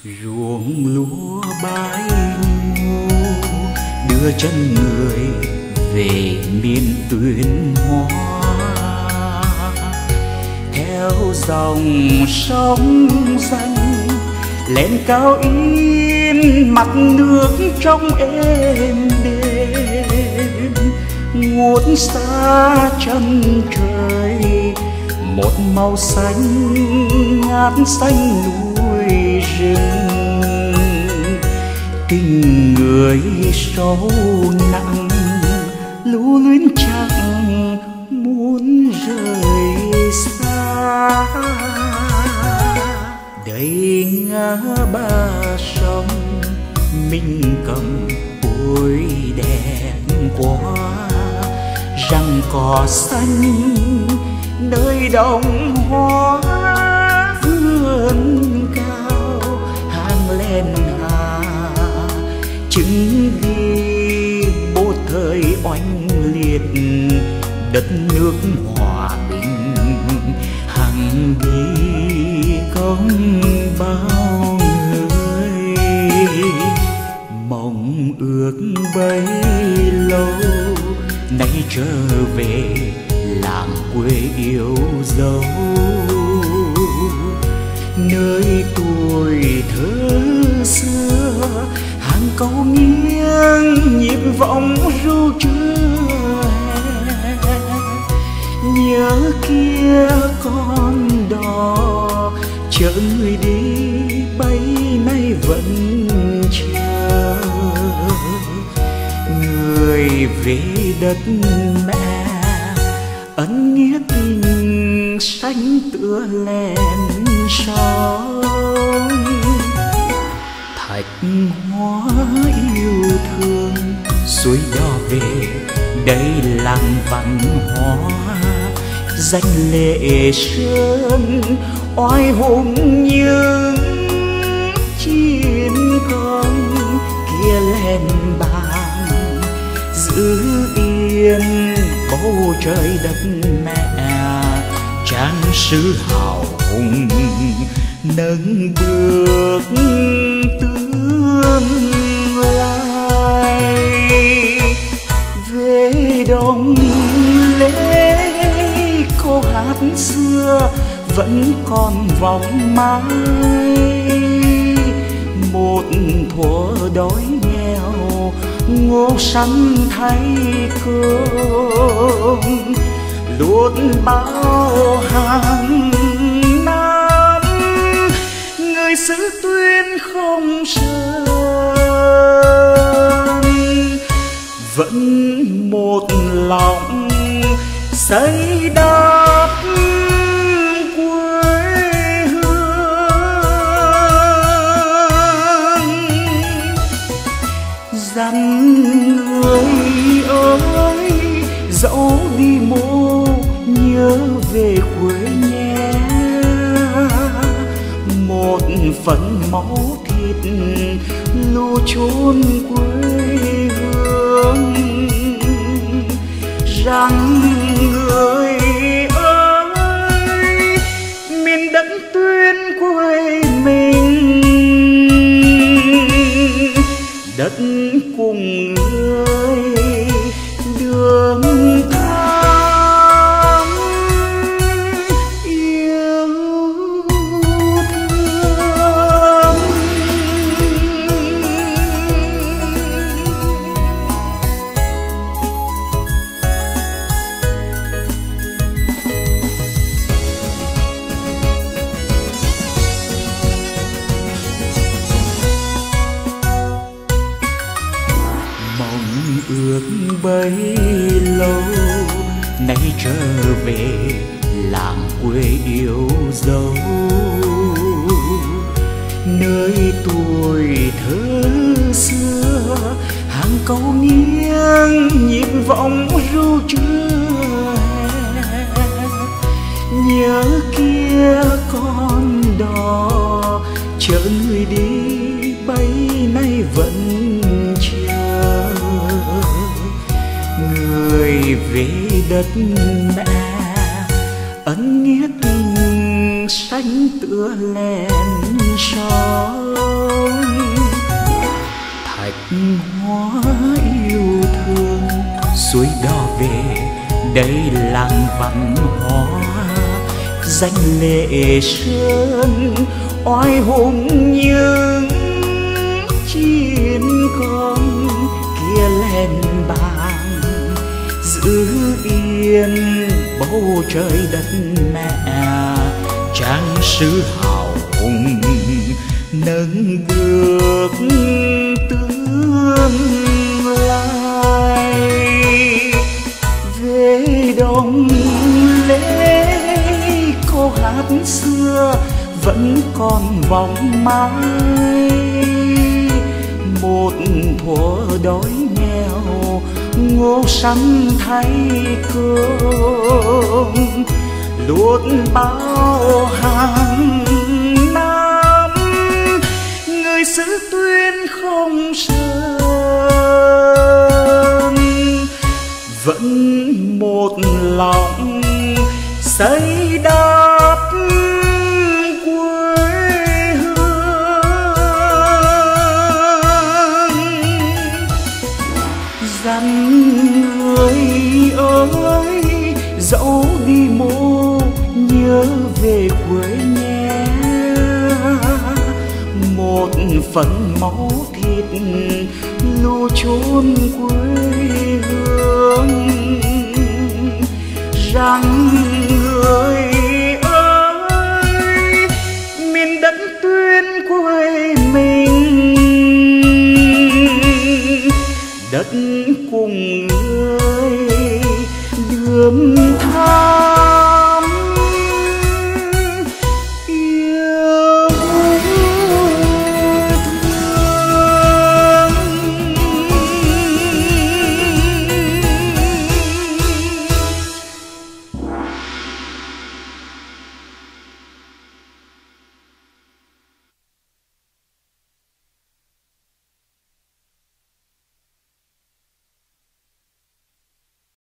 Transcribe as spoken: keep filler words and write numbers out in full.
ruộng lúa bãi ngô đưa chân người về miền tuyên hóa. Theo dòng sông danh lên cao in mặt nước trong êm đêm, ngút xa chân trời một màu xanh ngát xanh núi rừng. Tình người sâu nặng lưu luyến chẳng muốn rời xa. Đây ngã ba sông mình cầm ôi đẹp quá, răng cỏ xanh nơi đồng hoa vươn cao hàng lên hà, chứng ghi bố thời oanh liệt đất nước hòa bình hằng đi công bao người. Mong ước bấy lâu nay trở về làng quê yêu dấu, nơi tuổi thơ xưa hàng câu nghiêng nhịp vọng ru trưa. Nhớ kia con đò chở người đi bấy nay vẫn chờ, người về đất mẹ ân nghĩa tình xanh tựa len sóng. Thạch hoa yêu thương suối đò về đây làng văn hóa, danh lệ sơn oai hùng những chiến công kia lên bàn giữ yên bầu trời đất mẹ trang sử hào hùng nâng bước tương lai. Về đồng lễ câu hát xưa vẫn còn vọng mãi, một thuở đói nghèo ngô sắn thay cơm luôn bao hàng năm. Người xứ Tuyên không sơn vẫn một lòng xây đắp quê hương. Dặn người ơi dẫu đi mô nhớ về quê nhé, một phần máu thịt lưu chôn quê hương. Rằng người ơi miền đất Tuyên quê mình, đất cùng người đường thăm yêu thương. Mong ước bấy lâu nay trở về làng quê yêu dấu, nơi tuổi thơ xưa hàng câu nghiêng nhịp vọng ru trưa. Nhớ kia con đò chở người đi bấy nay vẫn chờ, người về đất mẹ ân nghĩa tình xanh tựa lèn soi, thạch hoa yêu thương suối đò về đây làng văn hóa, danh lệ sơn oai hùng những chiến công kia lên bàn, giữ yên bầu trời đất mẹ, trang sử hào hùng nâng bước tương lai. Về Đồng Lễ câu hát xưa vẫn còn vòng mãi, một thuở đói nghèo ngô sắm thay cơm, luốt bao hàng năm người xứ Tuyên không sơn, vẫn một lòng xây đắp quê hương. Dặn người ơi dẫu đi mô nhớ về quê nhé, một phần máu thịt lưu chôn quê hương, rằng người